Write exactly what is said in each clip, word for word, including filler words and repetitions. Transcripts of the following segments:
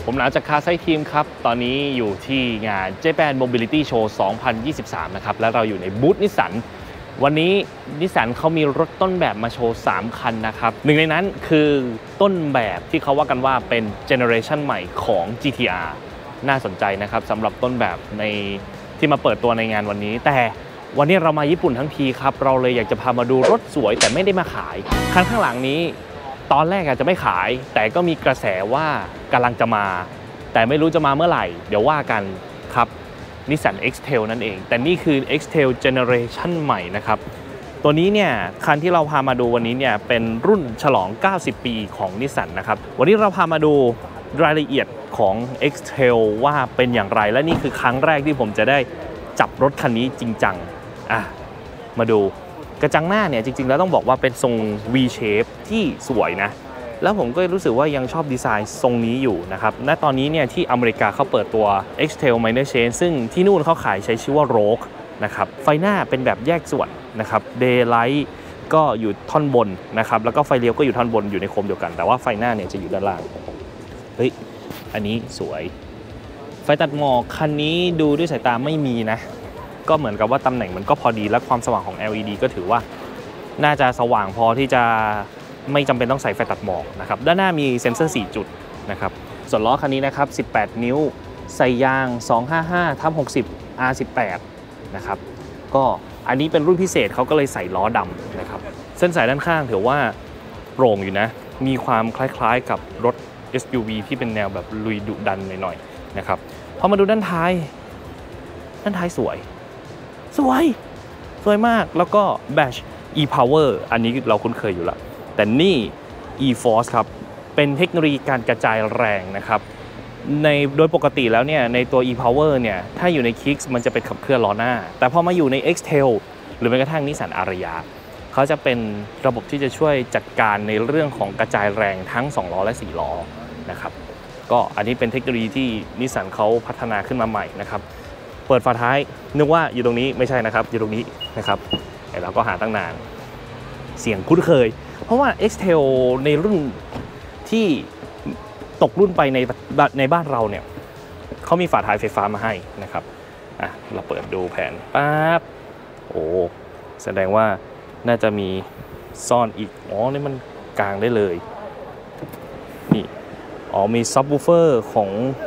ผมหลังจากคาไซทีมครับตอนนี้อยู่ที่งาน Japan Mobility Show สองพันยี่สิบสาม นะครับและเราอยู่ในบูธนิสสันวันนี้นิสสันเขามีรถต้นแบบมาโชว์สามคันนะครับหนึ่งในนั้นคือต้นแบบที่เขาว่ากันว่าเป็นเจเนอเรชันใหม่ของ จี ที อาร์ น่าสนใจนะครับสำหรับต้นแบบในที่มาเปิดตัวในงานวันนี้แต่วันนี้เรามาญี่ปุ่นทั้งทีครับเราเลยอยากจะพามาดูรถสวยแต่ไม่ได้มาขายคันข้างหลังนี้ตอนแรกอาจจะไม่ขายแต่ก็มีกระแสว่ากำลังจะมาแต่ไม่รู้จะมาเมื่อไหร่เดี๋ยวว่ากันครับ Nissan X-Trail นั่นเองแต่นี่คือ X-Trail Generation ใหม่นะครับตัวนี้เนี่ยคันที่เราพามาดูวันนี้เนี่ยเป็นรุ่นฉลองเก้าสิบปีของ Nissan นะครับวันนี้เราพามาดูรายละเอียดของ X-Trail ว่าเป็นอย่างไรและนี่คือครั้งแรกที่ผมจะได้จับรถคันนี้จริงจังอ่ะมาดูกระจังหน้าเนี่ยจริงๆแล้วต้องบอกว่าเป็นทรง V shape ที่สวยนะแล้วผมก็รู้สึกว่ายังชอบดีไซน์ทรงนี้อยู่นะครับณตอนนี้เนี่ยที่อเมริกาเขาเปิดตัว X-Trail Minor Change ซึ่งที่นู่นเขาขายใช้ชื่อว่า Rogue นะครับไฟหน้าเป็นแบบแยกส่วนนะครับ Daylight ก็อยู่ท่อนบนนะครับแล้วก็ไฟเลี้ยวก็อยู่ท่อนบนอยู่ในโคมเดียวกันแต่ว่าไฟหน้าเนี่ยจะอยู่ด้านล่างเฮ้ยอันนี้สวยไฟตัดหมอกคันนี้ดูด้วยสายตาไม่มีนะก็เหมือนกับว่าตำแหน่งมันก็พอดีและความสว่างของ แอล อี ดี ก็ถือว่าน่าจะสว่างพอที่จะไม่จำเป็นต้องใส่ไฟตัดหมอกนะครับด้านหน้ามีเซ็นเซอร์สี่จุดนะครับส่วนล้อคันนี้นะครับสิบแปดนิ้วใส่ยาง สองห้าห้าทับหกสิบ อาร์ สิบแปด นะครับก็อันนี้เป็นรุ่นพิเศษเขาก็เลยใส่ล้อดำนะครับเส้นสายด้านข้างถือว่าโปร่งอยู่นะมีความคล้ายๆกับรถ เอส ยู วี ที่เป็นแนวแบบลุยดุดันหน่อยๆนะครับพอมาดูด้านท้ายด้านท้ายสวยสวยสวยมากแล้วก็ Bash e-Power อันนี้เราคุ้นเคยอยู่แล้วแต่นี่ e-Force ครับเป็นเทคโนโลยีการกระจายแรงนะครับในโดยปกติแล้วเนี่ยในตัว e-Power เนี่ยถ้าอยู่ใน Kicks มันจะเป็นขับเคลื่อนล้อหน้าแต่พอมาอยู่ใน X-Trail หรือแม้กระทั่ง Nissan Ariya เขาจะเป็นระบบที่จะช่วยจัดการในเรื่องของกระจายแรงทั้งสองล้อและสี่ล้อนะครับก็อันนี้เป็นเทคโนโลยีที่ Nissan เขาพัฒนาขึ้นมาใหม่นะครับเปิดฝาท้ายนึกว่าอยู่ตรงนี้ไม่ใช่นะครับอยู่ตรงนี้นะครับแต่เราก็หาตั้งนานเสียงคุ้นเคยเพราะว่า X-Trail ในรุ่นที่ตกรุ่นไปในในบ้านเราเนี่ยเขามีฝาท้ายไฟฟ้ามาให้นะครับอ่ะเราเปิดดูแผนปั๊บโอ้แสดงว่าน่าจะมีซ่อนอีกอ๋อนี่มันกลางได้เลยนี่อ๋อมีซับวูฟเฟอร์ของ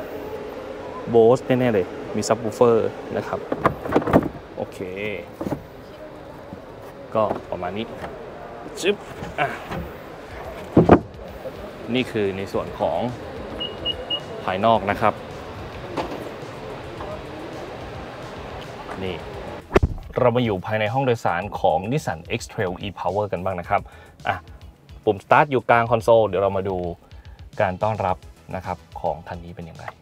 Bose แน่ๆเลยมีซับวูฟเฟอร์นะครับโอเคก็ประมาณนี้จึ๊บอ่ะนี่คือในส่วนของภายนอกนะครับนี่เรามาอยู่ภายในห้องโดยสารของ Nissan X-Trail e-Power กันบ้างนะครับอ่ะปุ่ม Start อยู่กลางคอนโซลเดี๋ยวเรามาดูการต้อนรับนะครับของคันนี้เป็นยังไง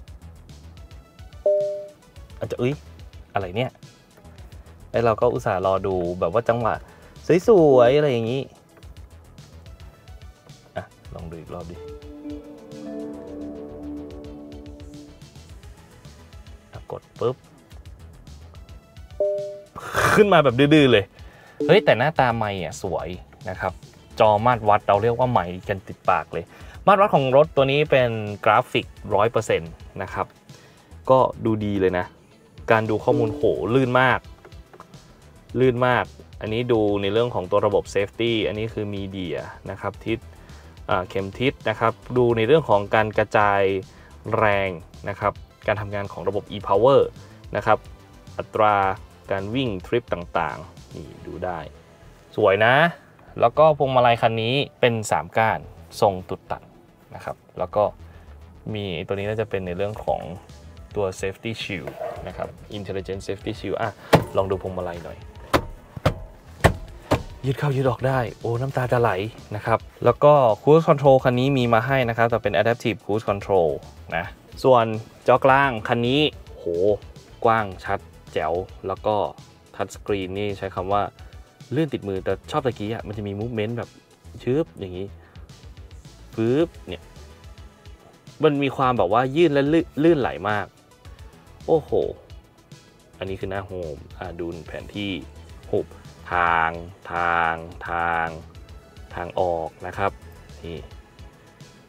อาจจะเอ้ยอะไรเนี่ยไอเราก็อุตส่าห์รอดูแบบว่าจังหวะสวยๆอะไรอย่างนี้อ่ะลองดูอีกรอบดิกดปุ๊บขึ้นมาแบบดื้อๆเลยเฮ้ยแต่หน้าตาไมค์อ่ะสวยนะครับจอมาตรวัดเราเรียกว่าไมค์กันติดปากเลยมาตรวัดของรถตัวนี้เป็นกราฟิก ร้อยเปอร์เซ็นต์ นะครับก็ดูดีเลยนะการดูข้อมูลโหลื่นมากลื่นมากอันนี้ดูในเรื่องของตัวระบบเซฟตี้อันนี้คือมีเดียนะครับทิศเข็มทิศนะครับดูในเรื่องของการกระจายแรงนะครับการทำงานของระบบ e-Power นะครับอัตราการวิ่งทริปต่างๆนี่ดูได้สวยนะแล้วก็พวงมาลัยคันนี้เป็นสามก้านทรงตุดตัดนะครับแล้วก็มีตัวนี้น่าจะเป็นในเรื่องของตัว Safety Shield นะครับ Intelligent Safety Shield อ่ะลองดูพวงมาลัยหน่อยยืดเข้ายืดออกได้โอ้น้ำตาจะไหลนะครับแล้วก็ Cruise Control คันนี้มีมาให้นะครับแต่เป็น Adaptive Cruise Control นะส่วนจอกลางคันนี้โหกว้างชัดแจ๋วแล้วก็ทัชสกรีนนี่ใช้คำว่าลื่นติดมือแต่ชอบตะกี้อ่ะมันจะมีมูฟเมนต์แบบชืบอย่างนี้ปึ๊บเนี่ยมันมีความแบบว่ายืดและลื่นไหลมากโอ้โหอันนี้คือหน้าโฮมอ่าดูแผนที่หุบทางทางทางทางออกนะครับนี่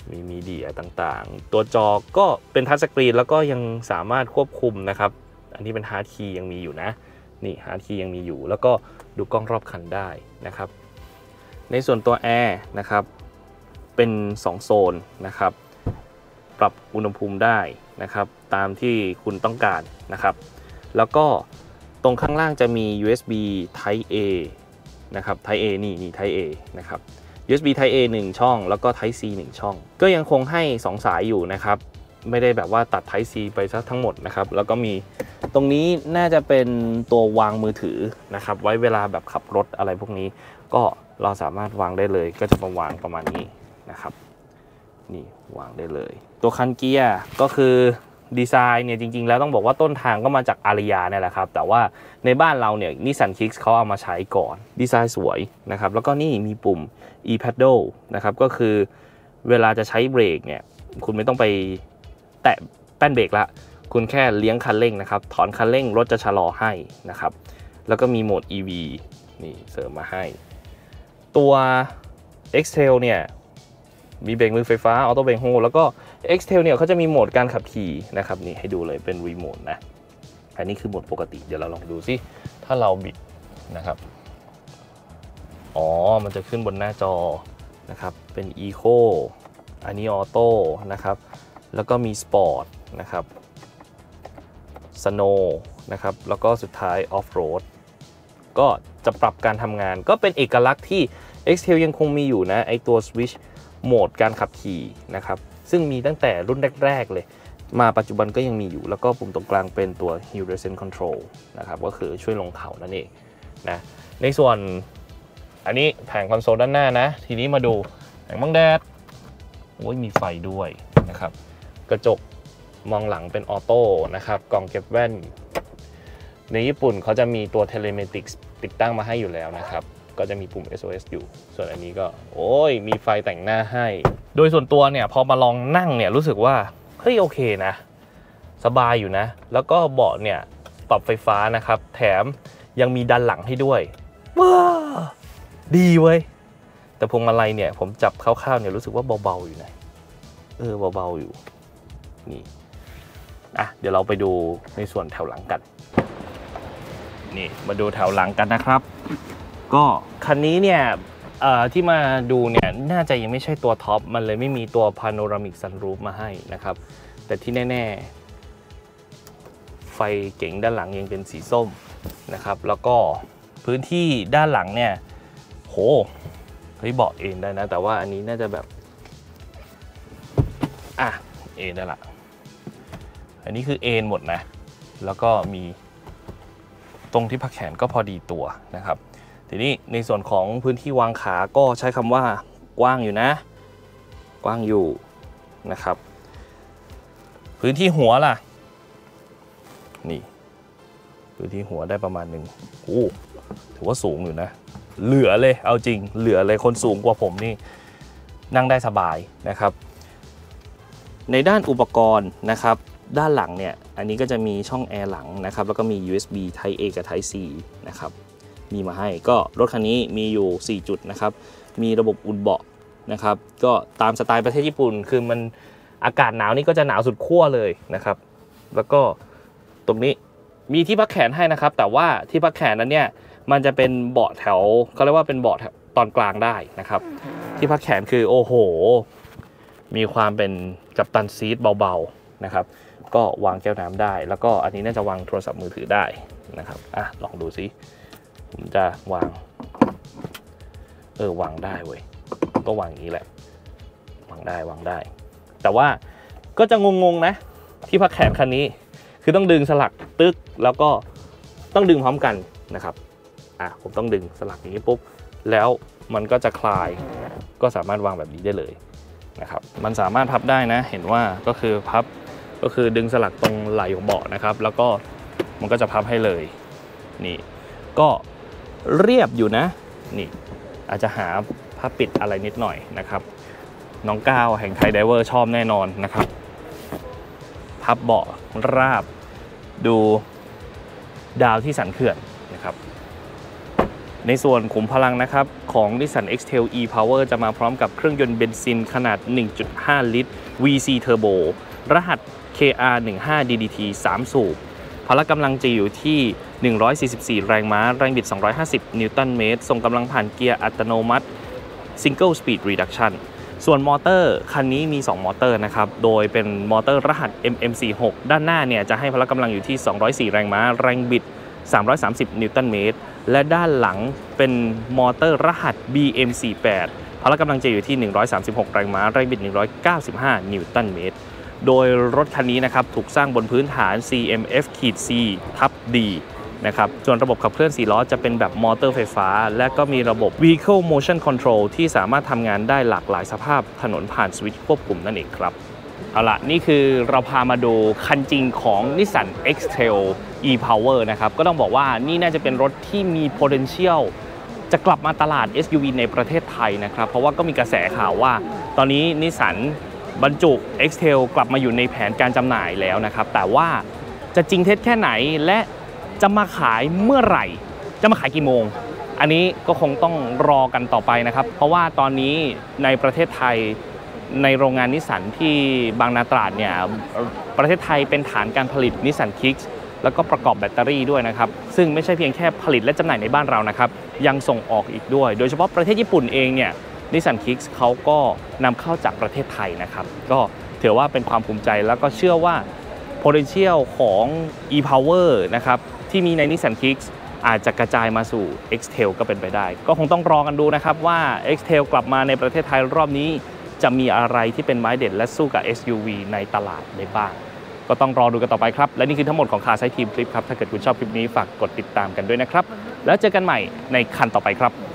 มีมีเดียต่างๆตัวจอก็เป็นทัชสกรีนแล้วก็ยังสามารถควบคุมนะครับอันนี้เป็นฮาร์ดคีย์ยังมีอยู่นะนี่ฮาร์ดคีย์ยังมีอยู่แล้วก็ดูกล้องรอบคันได้นะครับในส่วนตัวแอร์นะครับเป็นสองโซนนะครับปรับอุณหภูมิได้นะครับตามที่คุณต้องการนะครับแล้วก็ตรงข้างล่างจะมี ยู เอส บี Type A นะครับ Type A นี่นี่ Type A นะครับ ยู เอส บี Type A หนึ่งช่องแล้วก็ Type C หนึ่งช่องก็ยังคงให้สองสายอยู่นะครับไม่ได้แบบว่าตัด Type C ไปซะทั้งหมดนะครับแล้วก็มีตรงนี้น่าจะเป็นตัววางมือถือนะครับไว้เวลาแบบขับรถอะไรพวกนี้ก็เราสามารถวางได้เลยก็จะมาวางประมาณนี้นะครับนี่วางได้เลยตัวคันเกียร์ก็คือดีไซน์เนี่ยจริงๆแล้วต้องบอกว่าต้นทางก็มาจากอาริยาเนี่ยแหละครับแต่ว่าในบ้านเราเนี่ยนิสสันคิกส์เขาเอามาใช้ก่อนดีไซน์สวยนะครับแล้วก็นี่มีปุ่ม e-pedal นะครับก็คือเวลาจะใช้เบรกเนี่ยคุณไม่ต้องไปแตะแป้นเบรกละคุณแค่เลี้ยงคันเร่งนะครับถอนคันเร่งรถจะชะลอให้นะครับแล้วก็มีโหมด อี วี นี่เสริมมาให้ตัว X-Trail เนี่ยมีเบรกมือไฟฟ้าออโต้เบรกโฮแล้วก็ X-Trail เนี่ยเขาจะมีโหมดการขับขี่นะครับนี่ให้ดูเลยเป็นรีโมทนะอันนี้คือโหมดปกติเดี๋ยวเราลองดูซิถ้าเราบิดนะครับอ๋อมันจะขึ้นบนหน้าจอนะครับเป็น Eco อันนี้ออโต้นะครับแล้วก็มี Sport นะครับ Snow นะครับแล้วก็สุดท้าย Off Road ก็จะปรับการทำงานก็เป็นเอกลักษณ์ที่ X-Trail ยังคงมีอยู่นะไอตัว Switch โหมดการขับขี่นะครับซึ่งมีตั้งแต่รุ่นแรกๆเลยมาปัจจุบันก็ยังมีอยู่แล้วก็ปุ่มตรงกลางเป็นตัว Hill Descent Control นะครับก็คือช่วยลงเขานั่นเองนะในส่วนอันนี้แผงคอนโซลด้านหน้านะทีนี้มาดูแผงบังแดดโอ้ยมีไฟด้วยนะครับกระจกมองหลังเป็นออโต้นะครับกล่องเก็บแว่นในญี่ปุ่นเขาจะมีตัว Telematics ติดตั้งมาให้อยู่แล้วนะครับก็จะมีปุ่ม เอส โอ เอส อยู่ส่วนอันนี้ก็โอ้ยมีไฟแต่งหน้าให้โดยส่วนตัวเนี่ยพอมาลองนั่งเนี่ยรู้สึกว่าเฮ้ยโอเคนะสบายอยู่นะแล้วก็เบาะเนี่ยปรับไฟฟ้านะครับแถมยังมีดันหลังให้ด้วยว้าดีเว้ยแต่พวงมาลัยเนี่ยผมจับคร่าวๆเนี่ยรู้สึกว่าเบาๆอยู่นะเออเบาๆอยู่นี่อ่ะเดี๋ยวเราไปดูในส่วนแถวหลังกันนี่มาดูแถวหลังกันนะครับก็คันนี้เนี่ยที่มาดูเนี่ยน่าจะยังไม่ใช่ตัวท็อปมันเลยไม่มีตัวพาโนรามิกซันรูฟมาให้นะครับแต่ที่แน่ๆไฟเก๋งด้านหลังยังเป็นสีส้มนะครับแล้วก็พื้นที่ด้านหลังเนี่ยโหเฮ้ยเบาะเอนได้นะแต่ว่าอันนี้น่าจะแบบอ่ะเอนได้ละอันนี้คือเอนหมดนะแล้วก็มีตรงที่พักแขนก็พอดีตัวนะครับทีนี้ในส่วนของพื้นที่วางขาก็ใช้คำว่ากว้างอยู่นะกว้างอยู่นะครับพื้นที่หัวล่ะนี่พื้นที่หัวได้ประมาณหนึ่งโอ้ถือว่าสูงอยู่นะเหลือเลยเอาจริงเหลือเลยคนสูงกว่าผมนี่นั่งได้สบายนะครับในด้านอุปกรณ์นะครับด้านหลังเนี่ยอันนี้ก็จะมีช่องแอร์หลังนะครับแล้วก็มี ยู เอส บี Type A กับ Type C นะครับมีมาให้ก็รถคันนี้มีอยู่สี่จุดนะครับมีระบบอุ่นเบาะนะครับก็ตามสไตล์ประเทศญี่ปุ่นคือมันอากาศหนาวนี่ก็จะหนาวสุดขั้วเลยนะครับแล้วก็ตรงนี้มีที่พักแขนให้นะครับแต่ว่าที่พักแขนนั้นเนี่ยมันจะเป็นเบาะแถวเขาเรียกว่าเป็นเบาะตอนกลางได้นะครับที่พักแขนคือโอ้โหมีความเป็นกัปตันซีทเบาๆนะครับก็วางแก้วน้ำได้แล้วก็อันนี้น่าจะวางโทรศัพท์มือถือได้นะครับอ่ะลองดูซิผมจะวางเออวางได้เว้ยก็วางอย่างนี้แหละวางได้วางได้แต่ว่าก็จะงงๆนะที่พักแขนคันนี้คือต้องดึงสลักตึกแล้วก็ต้องดึงพร้อมกันนะครับอ่ะผมต้องดึงสลักอย่างนี้ปุ๊บแล้วมันก็จะคลายก็สามารถวางแบบนี้ได้เลยนะครับมันสามารถพับได้นะเห็นว่าก็คือพับก็คือดึงสลักตรงไหล่ของเบาะนะครับแล้วก็มันก็จะพับให้เลยนี่ก็เรียบอยู่นะนี่อาจจะหาผ้าปิดอะไรนิดหน่อยนะครับน้องก้าวแห่งไทยไดเวอร์ชอบแน่นอนนะครับพับเบาะราบดูดาวที่สันเขื่อนนะครับในส่วนขุมพลังนะครับของ Nissan X-Trail e-Power จะมาพร้อมกับเครื่องยนต์เบนซินขนาด หนึ่งจุดห้า ลิตร วี ซี Turbo รหัส เค อาร์ สิบห้า ดี ดี ที สาม สูบพละกำลังจะอยู่ที่หนึ่งร้อยสี่สิบสี่แรงม้าแรงบิดสองร้อยห้าสิบนิวตันเมตรส่งกำลังผ่านเกียร์อัตโนมัติ Single Speed Reduction ส่วนมอเตอร์คันนี้มีสองมอเตอร์นะครับโดยเป็นมอเตอร์รหัส เอ็ม เอ็ม สี่สิบหก ด้านหน้าเนี่ยจะให้พละกำลังอยู่ที่สองร้อยสี่แรงม้าแรงบิดสามร้อยสามสิบนิวตันเมตรและด้านหลังเป็นมอเตอร์รหัส บี เอ็ม สี่สิบแปด พละกำลังจะอยู่ที่หนึ่งร้อยสามสิบหกแรงม้าแรงบิดหนึ่งร้อยเก้าสิบห้านิวตันเมตรโดยรถคันนี้นะครับถูกสร้างบนพื้นฐาน ซี เอ็ม เอฟ ซี ทับ ดี นะครับส่วนระบบขับเคลื่อนสี่ล้อจะเป็นแบบมอเตอร์ไฟฟ้าและก็มีระบบ Vehicle Motion Control ที่สามารถทำงานได้หลากหลายสภาพถนนผ่านสวิตช์ควบคุมนั่นเองครับเอาล่ะนี่คือเราพามาดูคันจริงของ Nissan X-Trail e-Power นะครับก็ต้องบอกว่านี่น่าจะเป็นรถที่มี potential จะกลับมาตลาด เอส ยู วี ในประเทศไทยนะครับเพราะว่าก็มีกระแสข่าวว่าตอนนี้ Nissan บรรจุ X-Trail กลับมาอยู่ในแผนการจำหน่ายแล้วนะครับแต่ว่าจะจริงเท็จแค่ไหนและจะมาขายเมื่อไหร่จะมาขายกี่โมงอันนี้ก็คงต้องรอกันต่อไปนะครับเพราะว่าตอนนี้ในประเทศไทยในโรงงานนิสสันที่บางนาตราดเนี่ยประเทศไทยเป็นฐานการผลิตนิสสันคิกส์แล้วก็ประกอบแบตเตอรี่ด้วยนะครับซึ่งไม่ใช่เพียงแค่ผลิตและจำหน่ายในบ้านเรานะครับยังส่งออกอีกด้วยโดยเฉพาะประเทศญี่ปุ่นเองเนี่ยนิสสันคิกส์เขาก็นำเข้าจากประเทศไทยนะครับก็ถือว่าเป็นความภูมิใจแล้วก็เชื่อว่า potential ของ e-Power นะครับที่มีใน Nissan Kicks อาจจะกระจายมาสู่ X-Trail ก็เป็นไปได้ก็คงต้องรอกันดูนะครับว่า X-Trail กลับมาในประเทศไทยรอบนี้จะมีอะไรที่เป็นไม้เด็ดและสู้กับ เอส ยู วี ในตลาดได้บ้างก็ต้องรอดูกันต่อไปครับและนี่คือทั้งหมดของ Car Side Team คลิปครับถ้าเกิดคุณชอบคลิปนี้ฝากกดติดตามกันด้วยนะครับแล้วเจอกันใหม่ในคันต่อไปครับ